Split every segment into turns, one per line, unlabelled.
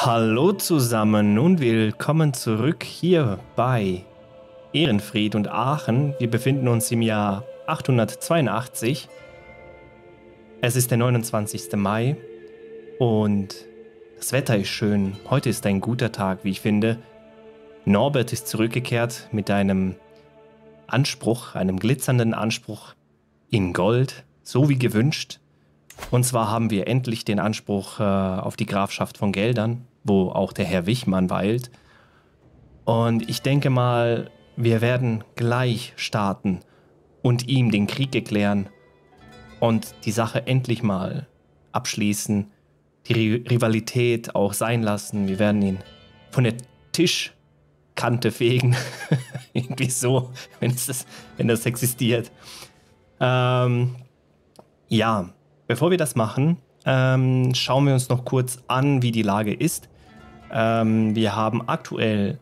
Hallo zusammen und willkommen zurück hier bei Ehrenfried und Aachen. Wir befinden uns im Jahr 882. Es ist der 29. Mai und das Wetter ist schön. Heute ist ein guter Tag, wie ich finde. Norbert ist zurückgekehrt mit einem Anspruch, einem glitzernden Anspruch in Gold, so wie gewünscht. Und zwar haben wir endlich den Anspruch auf die Grafschaft von Geldern, wo auch der Herr Wichmann weilt. Und ich denke mal, wir werden gleich starten und ihm den Krieg erklären und die Sache endlich mal abschließen, die Rivalität auch sein lassen. Wir werden ihn von der Tischkante fegen, irgendwie so, wenn das existiert. Ja. Bevor wir das machen, schauen wir uns noch kurz an, wie die Lage ist. Wir haben aktuell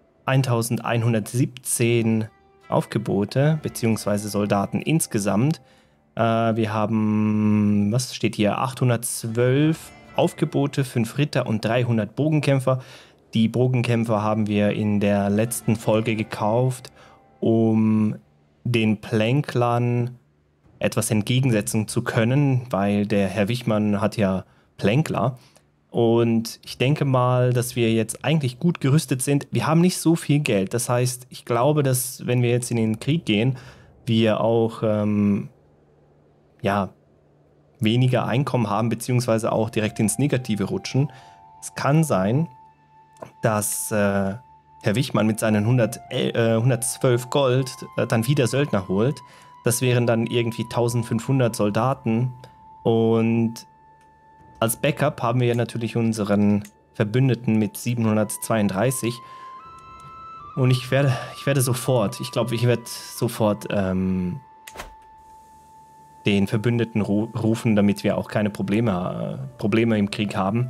1117 Aufgebote bzw. Soldaten insgesamt. Wir haben, was steht hier, 812 Aufgebote, 5 Ritter und 300 Bogenkämpfer. Die Bogenkämpfer haben wir in der letzten Folge gekauft, um den Plänklern etwas entgegensetzen zu können, weil der Herr Wichmann hat ja Plänkler. Und ich denke mal, dass wir jetzt eigentlich gut gerüstet sind. Wir haben nicht so viel Geld. Das heißt, ich glaube, dass wenn wir jetzt in den Krieg gehen, wir auch weniger Einkommen haben, beziehungsweise auch direkt ins Negative rutschen. Es kann sein, dass Herr Wichmann mit seinen 112 Gold dann wieder Söldner holt. Das wären dann irgendwie 1500 Soldaten und als Backup haben wir natürlich unseren Verbündeten mit 732 und ich werde sofort den Verbündeten rufen, damit wir auch keine Probleme im Krieg haben.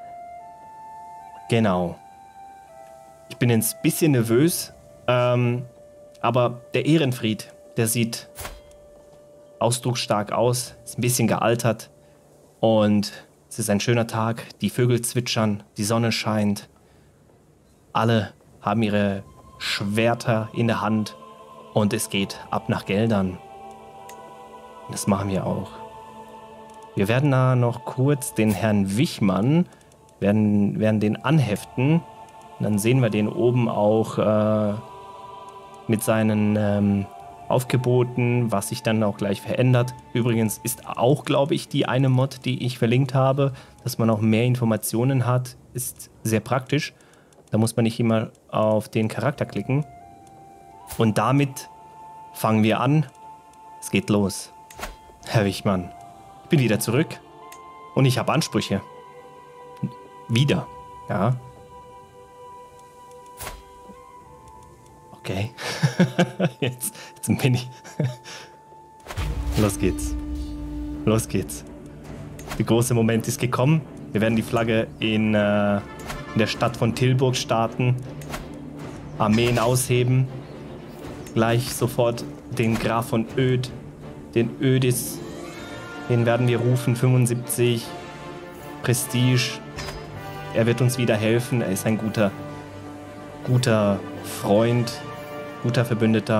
Genau. Ich bin ein bisschen nervös, aber der Ehrenfried, der sieht ausdrucksstark aus, ist ein bisschen gealtert und es ist ein schöner Tag. Die Vögel zwitschern, die Sonne scheint. Alle haben ihre Schwerter in der Hand und es geht ab nach Geldern. Das machen wir auch. Wir werden da noch kurz den Herrn Wichmann, werden den anheften. Und dann sehen wir den oben auch mit seinen Aufgeboten, was sich dann auch gleich verändert. Übrigens ist auch, glaube ich, die eine Mod, die ich verlinkt habe, dass man auch mehr Informationen hat, ist sehr praktisch. Da muss man nicht immer auf den Charakter klicken. Und damit fangen wir an. Es geht los. Herr Wichmann, ich bin wieder zurück und ich habe Ansprüche. Wieder, ja. Okay, jetzt bin ich. Los geht's. Los geht's. Der große Moment ist gekommen. Wir werden die Flagge in der Stadt von Tilburg starten. Armeen ausheben. Gleich sofort den Graf von Öd. Den Ödis. Den werden wir rufen. 75. Prestige. Er wird uns wieder helfen. Er ist ein guter Freund. Guter Verbündeter.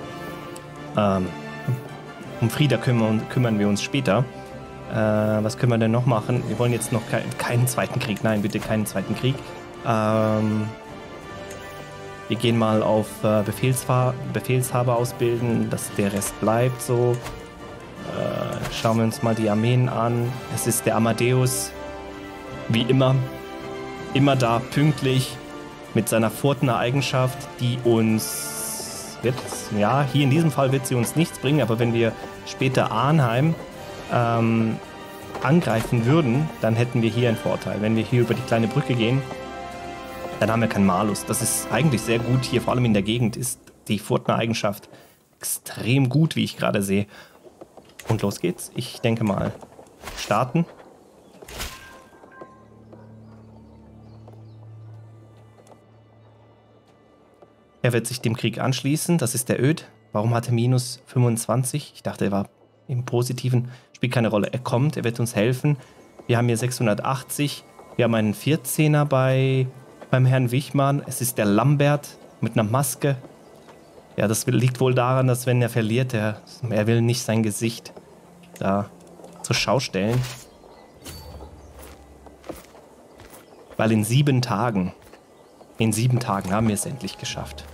Um Frieda kümmern wir uns später. Was können wir denn noch machen? Wir wollen jetzt noch keinen zweiten Krieg. Nein, bitte keinen zweiten Krieg. Wir gehen mal auf Befehlshaber ausbilden, dass der Rest bleibt so. Schauen wir uns mal die Armeen an. Es ist der Amadeus. Wie immer. Immer da, pünktlich. Mit seiner Furtner Eigenschaft, die uns hier in diesem Fall wird sie uns nichts bringen, aber wenn wir später Arnheim angreifen würden, dann hätten wir hier einen Vorteil. Wenn wir hier über die kleine Brücke gehen, dann haben wir keinen Malus. Das ist eigentlich sehr gut hier, vor allem in der Gegend ist die Furtner Eigenschaft extrem gut, wie ich gerade sehe. Und los geht's. Ich denke mal, starten. Er wird sich dem Krieg anschließen. Das ist der Öd. Warum hat er minus 25? Ich dachte, er war im Positiven. Spielt keine Rolle. Er kommt, er wird uns helfen. Wir haben hier 680. Wir haben einen 14er beim Herrn Wichmann. Es ist der Lambert mit einer Maske. Ja, das liegt wohl daran, dass wenn er verliert, er will nicht sein Gesicht da zur Schau stellen. Weil in 7 Tagen haben wir es endlich geschafft.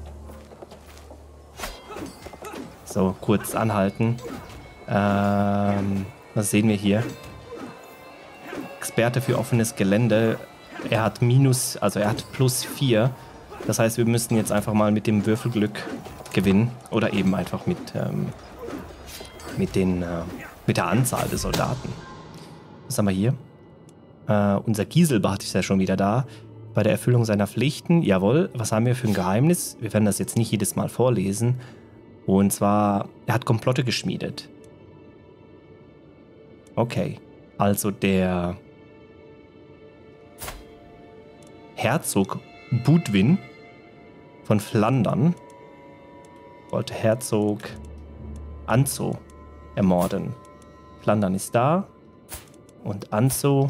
So, kurz anhalten. Was sehen wir hier? Experte für offenes Gelände. Er hat +4. Das heißt, wir müssten jetzt einfach mal mit dem Würfelglück gewinnen. Oder eben einfach mit der Anzahl der Soldaten. Was haben wir hier? Unser Gieselbart ist ja schon wieder da. Bei der Erfüllung seiner Pflichten. Jawohl, was haben wir für ein Geheimnis? Wir werden das jetzt nicht jedes Mal vorlesen. Und zwar, er hat Komplotte geschmiedet. Okay, also der Herzog Budwin von Flandern wollte Herzog Anzo ermorden. Flandern ist da und Anzo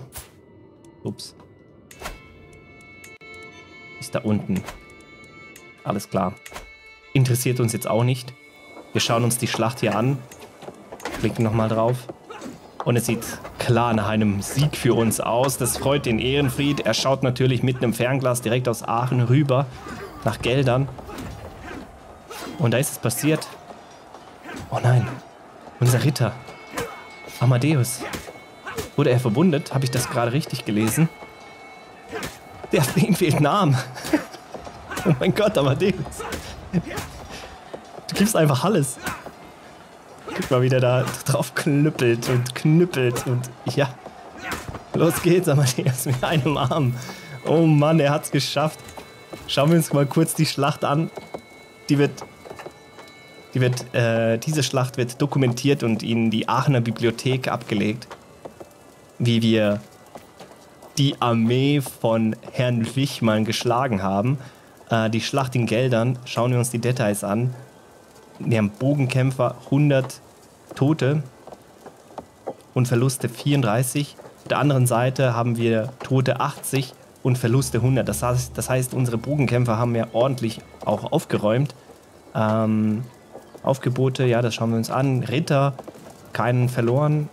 ist da unten. Alles klar. Interessiert uns jetzt auch nicht. Wir schauen uns die Schlacht hier an. Klicken nochmal drauf. Und es sieht klar nach einem Sieg für uns aus. Das freut den Ehrenfried. Er schaut natürlich mit einem Fernglas direkt aus Aachen rüber nach Geldern. Und da ist es passiert. Oh nein, unser Ritter Amadeus. Wurde er verwundet? Habe ich das gerade richtig gelesen? Ihm fehlt ein Arm. Oh mein Gott, Amadeus. Du gibst einfach alles. Guck mal, wie der da drauf knüppelt und ja. Los geht's, Amadeus, mit einem Arm. Oh Mann, er hat's geschafft. Schauen wir uns mal kurz die Schlacht an. Diese Schlacht wird dokumentiert und in die Aachener Bibliothek abgelegt. Wie wir die Armee von Herrn Wichmann geschlagen haben. Die Schlacht in Geldern, schauen wir uns die Details an. Wir haben Bogenkämpfer, 100 Tote und Verluste 34. Auf der anderen Seite haben wir Tote 80 und Verluste 100. Das heißt, unsere Bogenkämpfer haben ja ordentlich auch aufgeräumt. Aufgebote, ja, das schauen wir uns an. Ritter, keinen verloren.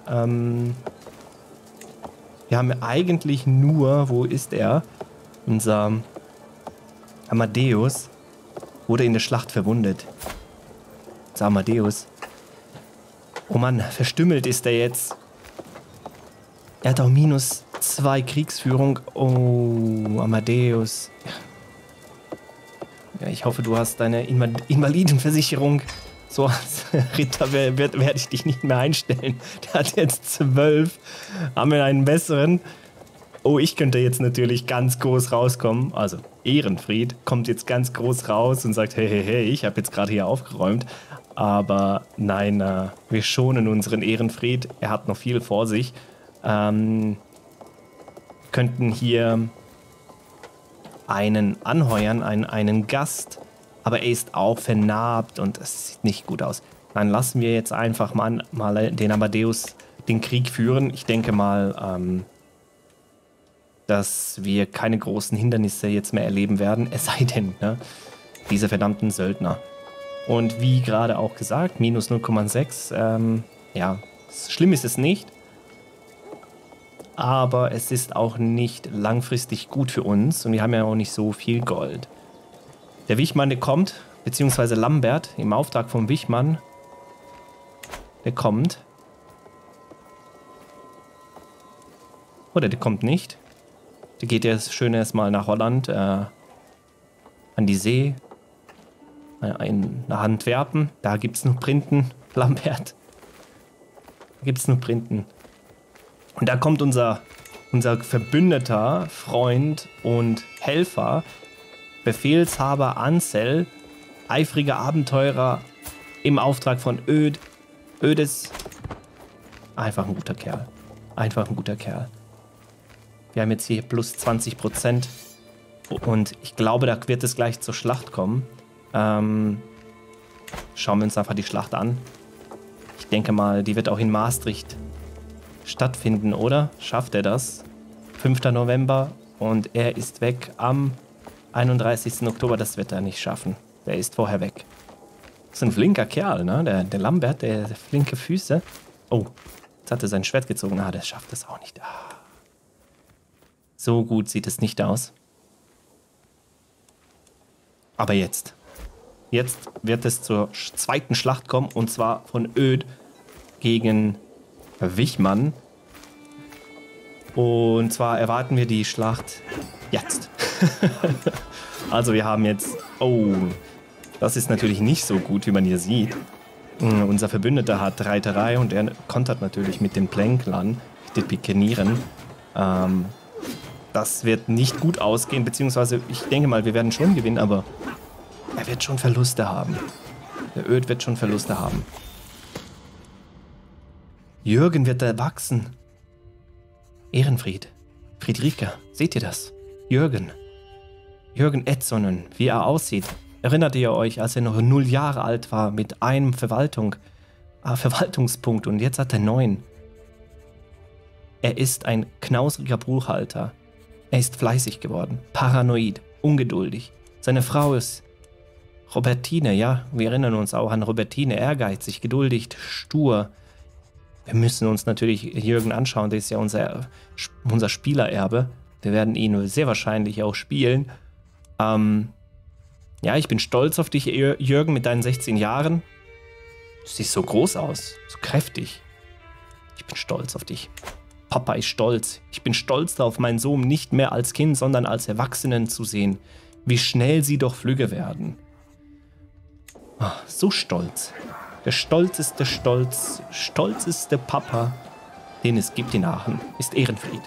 Wir haben eigentlich nur, wo ist er? Unser Amadeus wurde in der Schlacht verwundet. Unser Amadeus. Oh Mann, verstümmelt ist er jetzt. Er hat auch -2 Kriegsführung. Oh, Amadeus. Ja, ich hoffe, du hast deine Invalidenversicherung. So als Ritter werde ich dich nicht mehr einstellen. Der hat jetzt 12. Haben wir einen besseren? Oh, ich könnte jetzt natürlich ganz groß rauskommen. Also Ehrenfried kommt jetzt ganz groß raus und sagt, hey, ich habe jetzt gerade hier aufgeräumt. Aber nein, wir schonen unseren Ehrenfried. Er hat noch viel vor sich. Könnten hier einen anheuern, einen Gast. Aber er ist auch vernarbt und es sieht nicht gut aus. Dann lassen wir jetzt einfach mal den Amadeus den Krieg führen. Ich denke mal, dass wir keine großen Hindernisse jetzt mehr erleben werden. Es sei denn, ne, diese verdammten Söldner. Und wie gerade auch gesagt, -0,6. Ja, schlimm ist es nicht. Aber es ist auch nicht langfristig gut für uns. Und wir haben ja auch nicht so viel Gold. Der Wichmann, der kommt, beziehungsweise Lambert, im Auftrag vom Wichmann, der kommt. Oder der kommt nicht. Der geht jetzt schön erstmal nach Holland, an die See, nach Antwerpen. Da gibt es noch Printen, Lambert. Da gibt es noch Printen. Und da kommt unser Verbündeter, Freund und Helfer, Befehlshaber Ansel, eifriger Abenteurer im Auftrag von Ödes. Einfach ein guter Kerl. Einfach ein guter Kerl. Wir haben jetzt hier plus 20%. Und ich glaube, da wird es gleich zur Schlacht kommen. Schauen wir uns einfach die Schlacht an. Ich denke mal, die wird auch in Maastricht stattfinden, oder? Schafft er das? 5. November und er ist weg am 31. Oktober. Das wird er nicht schaffen. Der ist vorher weg. Das ist ein flinker Kerl, ne? Der Lambert, der flinke Füße. Oh, jetzt hat er sein Schwert gezogen. Ah, der schafft es auch nicht. Ah. So gut sieht es nicht aus. Aber jetzt. Jetzt wird es zur zweiten Schlacht kommen. Und zwar von Öd gegen Wichmann. Und zwar erwarten wir die Schlacht jetzt. Also wir haben jetzt... Oh, das ist natürlich nicht so gut, wie man hier sieht. Unser Verbündeter hat Reiterei und er kontert natürlich mit den Plänklern, den Pikenieren. Das wird nicht gut ausgehen, beziehungsweise ich denke mal, wir werden schon gewinnen, aber er wird schon Verluste haben. Der Öd wird schon Verluste haben. Jürgen wird erwachsen. Ehrenfried. Friederike, seht ihr das? Jürgen. Jürgen Edsonen, wie er aussieht. Erinnert ihr euch, als er noch 0 Jahre alt war, mit einem Verwaltungspunkt und jetzt hat er 9. Er ist ein knausriger Buchhalter. Er ist fleißig geworden, paranoid, ungeduldig. Seine Frau ist Robertine, ja, wir erinnern uns auch an Robertine, ehrgeizig, geduldig, stur. Wir müssen uns natürlich Jürgen anschauen, der ist ja unser Spielererbe. Wir werden ihn sehr wahrscheinlich auch spielen. Ja, ich bin stolz auf dich, Jürgen, mit deinen 16 Jahren. Du siehst so groß aus, so kräftig. Ich bin stolz auf dich. Papa ist stolz. Ich bin stolz darauf, meinen Sohn nicht mehr als Kind, sondern als Erwachsenen zu sehen. Wie schnell sie doch flügge werden. Oh, so stolz. Der stolzeste Papa, den es gibt in Aachen, ist Ehrenfried.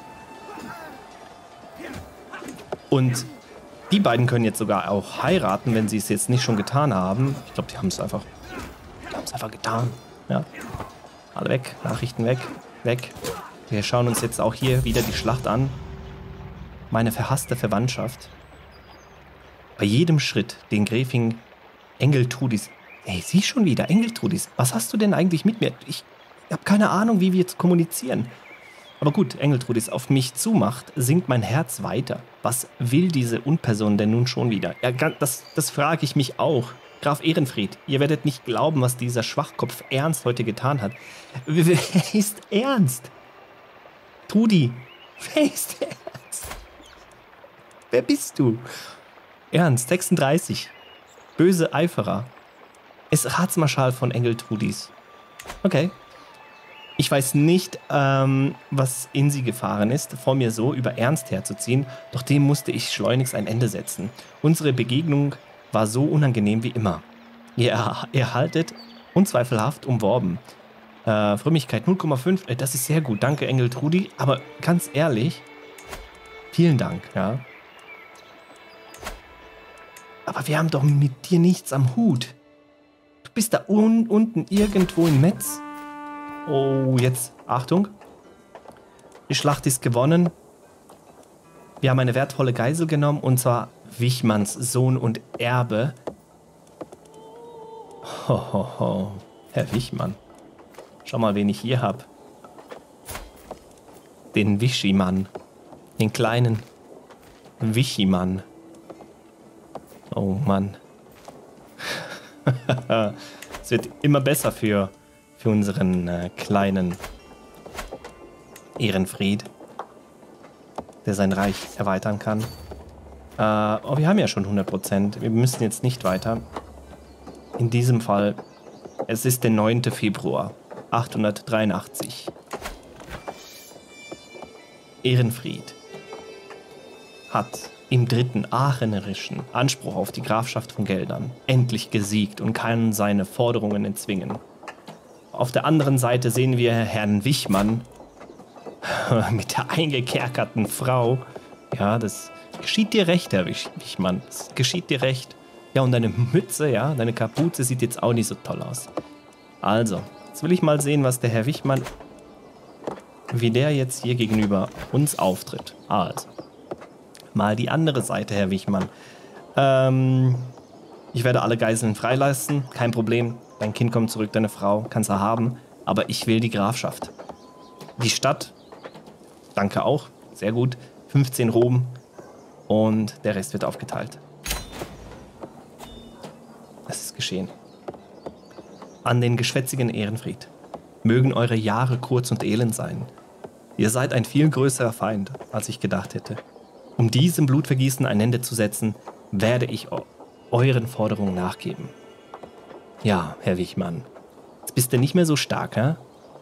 Und die beiden können jetzt sogar auch heiraten, wenn sie es jetzt nicht schon getan haben. Ich glaube, die haben es einfach getan. Ja. Alle weg, Nachrichten weg, weg. Wir schauen uns jetzt auch hier wieder die Schlacht an. Meine verhasste Verwandtschaft. Bei jedem Schritt, den Gräfin Engeltrudis... Ey, sie schon wieder, Engeltrudis. Was hast du denn eigentlich mit mir? Ich habe keine Ahnung, wie wir jetzt kommunizieren. Aber gut, Engeltrudis auf mich zumacht, sinkt mein Herz weiter. Was will diese Unperson denn nun schon wieder? Ja, das frage ich mich auch. Graf Ehrenfried, ihr werdet nicht glauben, was dieser Schwachkopf Ernst heute getan hat. Wer ist Ernst? Trudi, wer ist Ernst? Wer bist du? Ernst, 36. Böse Eiferer. Ist Ratsmarschall von Engeltrudis. Okay. Ich weiß nicht, was in sie gefahren ist, vor mir so über Ernst herzuziehen, doch dem musste ich schleunigst ein Ende setzen. Unsere Begegnung war so unangenehm wie immer. Ihr erhaltet unzweifelhaft umworben. Frömmigkeit 0,5, das ist sehr gut, danke Engeltrudi, aber ganz ehrlich, vielen Dank, ja. Aber wir haben doch mit dir nichts am Hut. Du bist da unten irgendwo in Metz. Oh, jetzt, Achtung. Die Schlacht ist gewonnen. Wir haben eine wertvolle Geisel genommen, und zwar Wichmanns Sohn und Erbe. Hohoho, Herr Wichmann. Schau mal, wen ich hier habe. Den Wischimann. Den kleinen Wichimann. Oh Mann. Es wird immer besser für unseren kleinen Ehrenfried, der sein Reich erweitern kann. Oh, wir haben ja schon 100%. Wir müssen jetzt nicht weiter. In diesem Fall, es ist der 9. Februar 883. Ehrenfried hat im 3. aachenerischen Anspruch auf die Grafschaft von Geldern endlich gesiegt und kann seine Forderungen erzwingen. Auf der anderen Seite sehen wir Herrn Wichmann mit der eingekerkerten Frau. Ja, das geschieht dir recht, Herr Wichmann. Das geschieht dir recht. Ja, und deine Mütze, ja, deine Kapuze sieht jetzt auch nicht so toll aus. Also, jetzt will ich mal sehen, was der Herr Wichmann, wie der jetzt hier gegenüber uns auftritt. Also, mal die andere Seite, Herr Wichmann. Ich werde alle Geiseln freilassen, kein Problem. Dein Kind kommt zurück, deine Frau, kannst du haben. Aber ich will die Grafschaft. Die Stadt, danke auch. Sehr gut. 15 Ruhm und der Rest wird aufgeteilt. Es ist geschehen. An den geschwätzigen Ehrenfried. Mögen eure Jahre kurz und elend sein. Ihr seid ein viel größerer Feind, als ich gedacht hätte. Um diesem Blutvergießen ein Ende zu setzen, werde ich euren Forderungen nachgeben. Ja, Herr Wichmann. Jetzt bist du nicht mehr so stark, hä?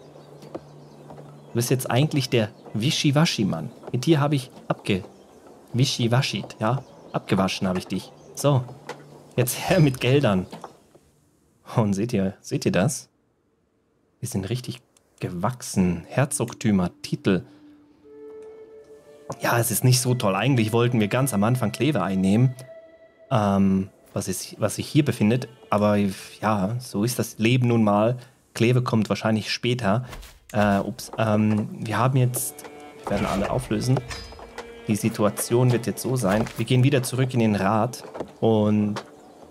Du bist jetzt eigentlich der Wischiwaschi-Mann. Mit dir habe ich Wischiwaschit, ja? Abgewaschen habe ich dich. So, jetzt her mit Geldern. Und seht ihr das? Wir sind richtig gewachsen. Herzogtümer, Titel. Ja, es ist nicht so toll. Eigentlich wollten wir ganz am Anfang Kleve einnehmen, was sich hier befindet. Aber ja, so ist das Leben nun mal. Kleve kommt wahrscheinlich später. Wir haben jetzt, wir werden alle auflösen. Die Situation wird jetzt so sein. Wir gehen wieder zurück in den Rat und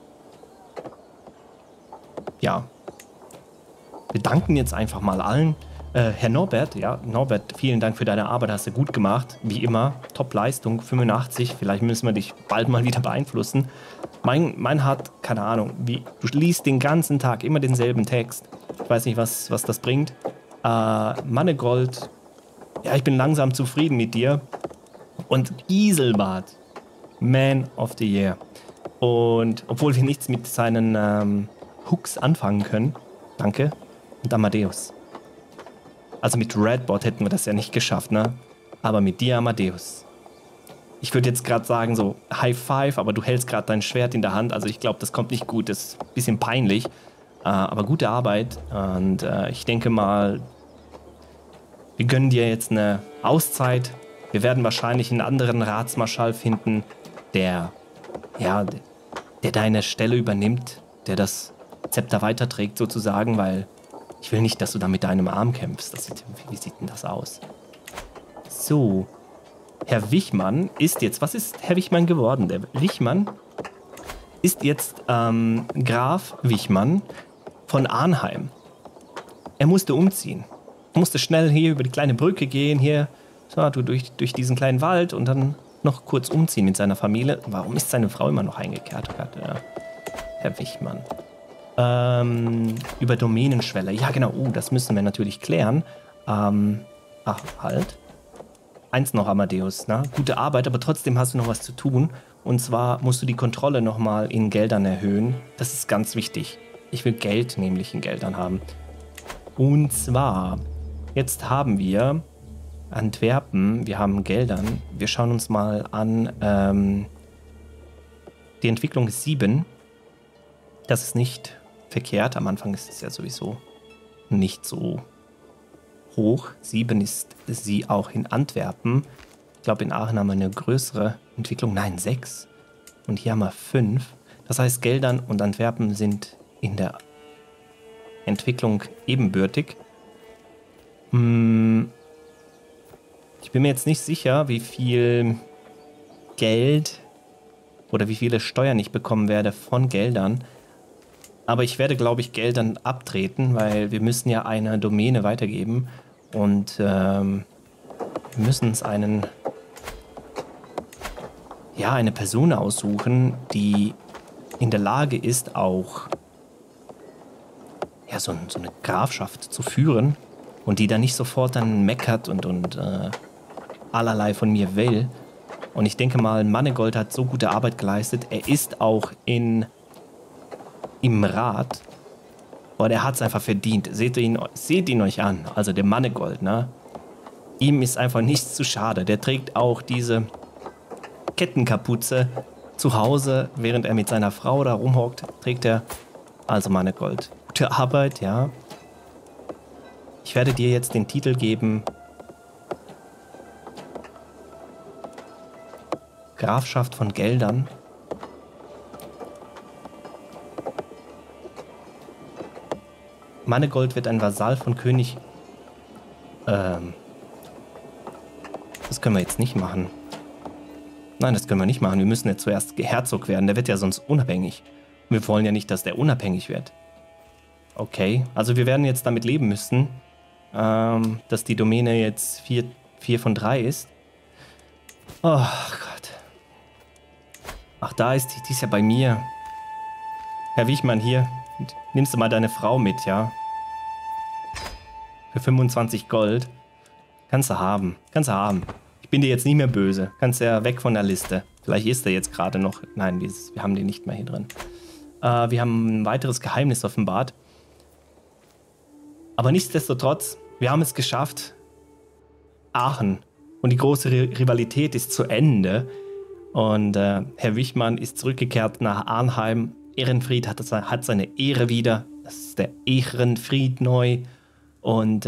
ja, wir danken jetzt einfach mal allen. Herr Norbert, ja, Norbert, vielen Dank für deine Arbeit, hast du gut gemacht. Wie immer, Top-Leistung, 85. Vielleicht müssen wir dich bald mal wieder beeinflussen. Mein hat, keine Ahnung, du liest den ganzen Tag immer denselben Text. Ich weiß nicht, was das bringt. Mannegold, ja, ich bin langsam zufrieden mit dir. Und Giselbart, Man of the Year. Und obwohl wir nichts mit seinen Hooks anfangen können, danke. Und Amadeus. Also mit Redbot hätten wir das ja nicht geschafft, ne? Aber mit dir, Amadeus. Ich würde jetzt gerade sagen, so High Five, aber du hältst gerade dein Schwert in der Hand. Also ich glaube, das kommt nicht gut. Das ist ein bisschen peinlich. Aber gute Arbeit. Und ich denke mal, wir gönnen dir jetzt eine Auszeit. Wir werden wahrscheinlich einen anderen Ratsmarschall finden, der deine Stelle übernimmt, der das Zepter weiterträgt sozusagen, weil ich will nicht, dass du da mit deinem Arm kämpfst. Wie sieht denn das aus? So, Herr Wichmann ist jetzt, was ist Herr Wichmann geworden? Der Wichmann ist jetzt Graf Wichmann von Arnheim. Er musste umziehen. Er musste schnell hier über die kleine Brücke gehen, hier so, durch diesen kleinen Wald und dann noch kurz umziehen mit seiner Familie. Warum ist seine Frau immer noch eingekehrt? Ja. Herr Wichmann. Über Domänenschwelle. Ja, genau. Das müssen wir natürlich klären. Halt. Eins noch, Amadeus. Na? Gute Arbeit, aber trotzdem hast du noch was zu tun. Und zwar musst du die Kontrolle nochmal in Geldern erhöhen. Das ist ganz wichtig. Ich will Geld nämlich in Geldern haben. Und zwar, jetzt haben wir Antwerpen, wir haben Geldern. Wir schauen uns mal an. Die Entwicklung ist 7. Das ist nicht verkehrt. Am Anfang ist es ja sowieso nicht so hoch. 7 ist sie auch in Antwerpen. Ich glaube, in Aachen haben wir eine größere Entwicklung. Nein, 6. Und hier haben wir 5. Das heißt, Geldern und Antwerpen sind in der Entwicklung ebenbürtig. Ich bin mir jetzt nicht sicher, wie viel Geld oder wie viele Steuern ich bekommen werde von Geldern. Aber ich werde, glaube ich, Geldern abtreten, weil wir müssen ja eine Domäne weitergeben. Und wir müssen uns eine Person aussuchen, die in der Lage ist, auch so eine Grafschaft zu führen und die dann nicht sofort dann meckert und allerlei von mir will. Und ich denke mal, Mannegold hat so gute Arbeit geleistet. Er ist auch im Rat. Und er hat es einfach verdient. Seht ihn euch an. Also der Mannegold, ne? Ihm ist einfach nichts zu schade. Der trägt auch diese Kettenkapuze zu Hause, während er mit seiner Frau da rumhockt, trägt er also Mannegold. Gute Arbeit, ja. Ich werde dir jetzt den Titel geben: Grafschaft von Geldern. Mannegold wird ein Vasall von König. Das können wir jetzt nicht machen. Nein, das können wir nicht machen. Wir müssen jetzt zuerst Herzog werden. Der wird ja sonst unabhängig. Wir wollen ja nicht, dass der unabhängig wird. Okay, also wir werden jetzt damit leben müssen, dass die Domäne jetzt 4 von 3 ist. Oh Gott. Ach, da ist die ist ja bei mir. Herr Wichmann, hier. Nimmst du mal deine Frau mit, ja? Für 25 Gold. Kannst du haben. Kannst du haben. Ich bin dir jetzt nicht mehr böse. Kannst ja weg von der Liste. Vielleicht ist er jetzt gerade noch. Nein, wir haben den nicht mehr hier drin. Wir haben ein weiteres Geheimnis offenbart. Aber nichtsdestotrotz, wir haben es geschafft. Aachen. Und die große Rivalität ist zu Ende. Und Herr Wichmann ist zurückgekehrt nach Arnheim. Ehrenfried hat seine Ehre wieder. Das ist der Ehrenfried neu. Und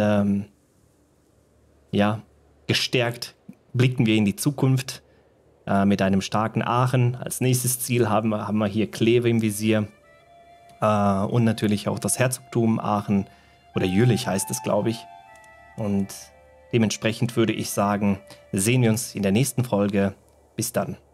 ja, gestärkt blicken wir in die Zukunft mit einem starken Aachen. Als nächstes Ziel haben wir hier Kleve im Visier und natürlich auch das Herzogtum Aachen oder Jülich heißt es, glaube ich. Und dementsprechend würde ich sagen, sehen wir uns in der nächsten Folge. Bis dann.